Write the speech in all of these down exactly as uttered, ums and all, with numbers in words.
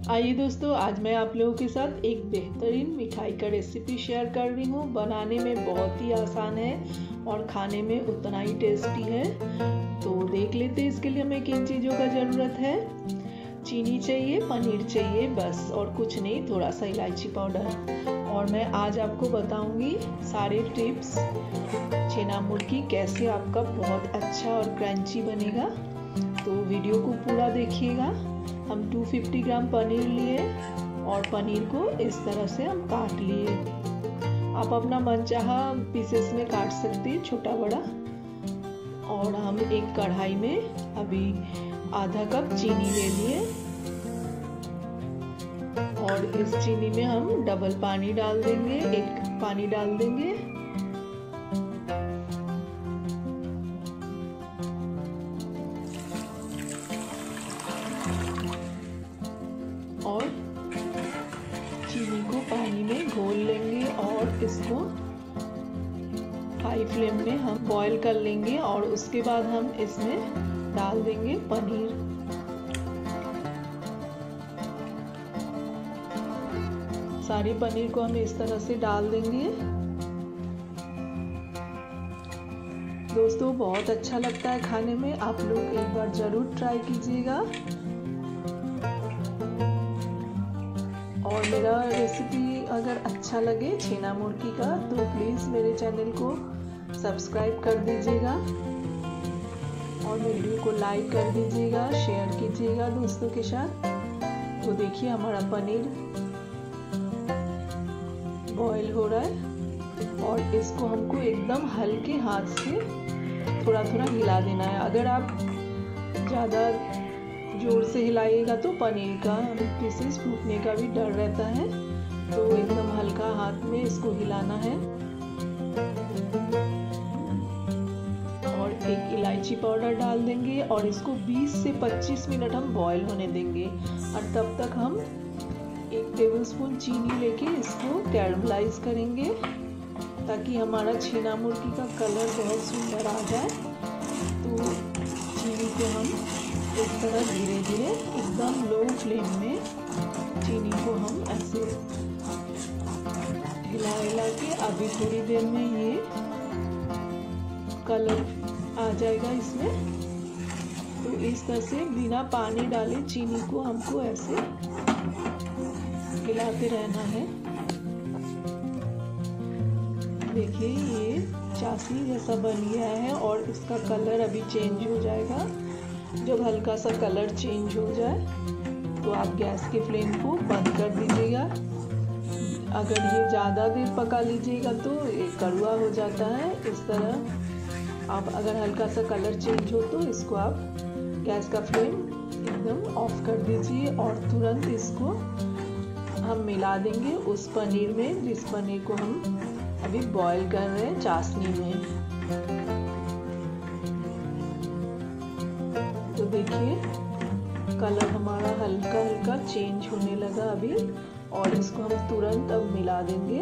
आइए दोस्तों, आज मैं आप लोगों के साथ एक बेहतरीन मिठाई का रेसिपी शेयर कर रही हूँ। बनाने में बहुत ही आसान है और खाने में उतना ही टेस्टी है। तो देख लेते हैं इसके लिए हमें किन चीज़ों का ज़रूरत है। चीनी चाहिए, पनीर चाहिए, बस और कुछ नहीं, थोड़ा सा इलायची पाउडर। और मैं आज आपको बताऊंगी सारे टिप्स छेना मुर्गी कैसे आपका बहुत अच्छा और क्रंची बनेगा। तो वीडियो को पूरा देखिएगा। हम दो सौ पचास ग्राम पनीर लिए और पनीर को इस तरह से हम काट लिए। आप अपना मनचाहा पीसेस में काट सकते हैं, छोटा बड़ा। और हम एक कढ़ाई में अभी आधा कप चीनी ले लिए और इस चीनी में हम डबल पानी डाल देंगे, एक पानी डाल देंगे। और चीनी को पानी में घोल लेंगे और इसको हाई फ्लेम में हम बॉईल कर लेंगे। और उसके बाद हम इसमें डाल देंगे पनीर। सारी पनीर को हम इस तरह से डाल देंगे। दोस्तों बहुत अच्छा लगता है खाने में, आप लोग एक बार जरूर ट्राई कीजिएगा। और मेरा रेसिपी अगर अच्छा लगे छेना मुर्गी का तो प्लीज़ मेरे चैनल को सब्सक्राइब कर दीजिएगा और वीडियो को लाइक कर दीजिएगा, शेयर कीजिएगा दोस्तों के साथ। तो देखिए हमारा पनीर बॉईल हो रहा है और इसको हमको एकदम हल्के हाथ से थोड़ा थोड़ा हिला देना है। अगर आप ज़्यादा जोर से हिलाइएगा तो पनीर का पीसेस टूटने का भी डर रहता है। तो एकदम हल्का हाथ में इसको हिलाना है। और एक इलायची पाउडर डाल देंगे और इसको बीस से पच्चीस मिनट हम बॉईल होने देंगे। और तब तक हम एक टेबलस्पून चीनी लेके इसको कैरमलाइज करेंगे ताकि हमारा छेना मुर्गी का कलर बहुत सुंदर आ जाए। तो चीनी को हम इस तरह धीरे धीरे एकदम लो फ्लेम में चीनी को हम ऐसे हिला हिला के अभी थोड़ी देर में ये कलर आ जाएगा इसमें। तो इस तरह से बिना पानी डाले चीनी को हमको ऐसे हिलाते रहना है। देखिए ये चाशनी जैसा बन गया है और इसका कलर अभी चेंज हो जाएगा। जब हल्का सा कलर चेंज हो जाए तो आप गैस के फ्लेम को बंद कर दीजिएगा। अगर ये ज़्यादा देर पका लीजिएगा तो ये कड़वा हो जाता है। इस तरह आप अगर हल्का सा कलर चेंज हो तो इसको आप गैस का फ्लेम एकदम ऑफ कर दीजिए और तुरंत इसको हम मिला देंगे उस पनीर में जिस पनीर को हम अभी बॉईल कर रहे हैं चाशनी में। तो देखिए कलर हमारा हल्का हल्का चेंज होने लगा अभी और इसको हम तुरंत अब मिला देंगे।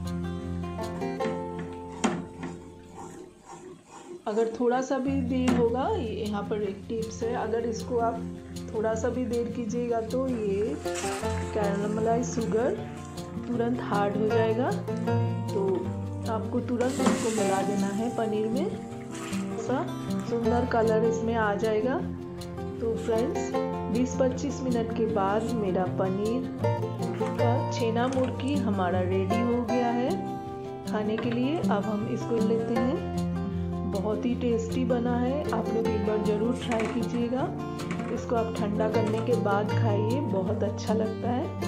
अगर थोड़ा सा भी देर होगा, यहाँ पर एक टिप्स है, अगर इसको आप थोड़ा सा भी देर कीजिएगा तो ये कैरमलाइज शुगर तुरंत हार्ड हो जाएगा। तो आपको तुरंत इसको मिला देना है पनीर में। सा सुंदर कलर इसमें आ जाएगा। तो फ्रेंड्स बीस पच्चीस मिनट के बाद मेरा पनीर का छेना मुर्गी हमारा रेडी हो गया है खाने के लिए। अब हम इसको लेते हैं। बहुत ही टेस्टी बना है, आप लोग एक बार ज़रूर ट्राई कीजिएगा। इसको आप ठंडा करने के बाद खाइए, बहुत अच्छा लगता है।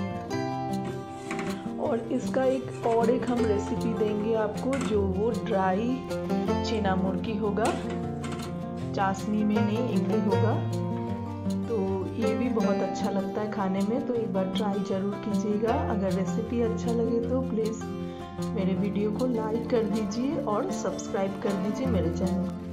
और इसका एक और एक हम रेसिपी देंगे आपको जो वो ड्राई छेना मुर्गी होगा, चाशनी में नहीं, इमली होगा। तो ये भी बहुत अच्छा लगता है खाने में। तो एक बार ट्राई ज़रूर कीजिएगा। अगर रेसिपी अच्छा लगे तो प्लीज़ मेरे वीडियो को लाइक कर दीजिए और सब्सक्राइब कर दीजिए मेरे चैनल को।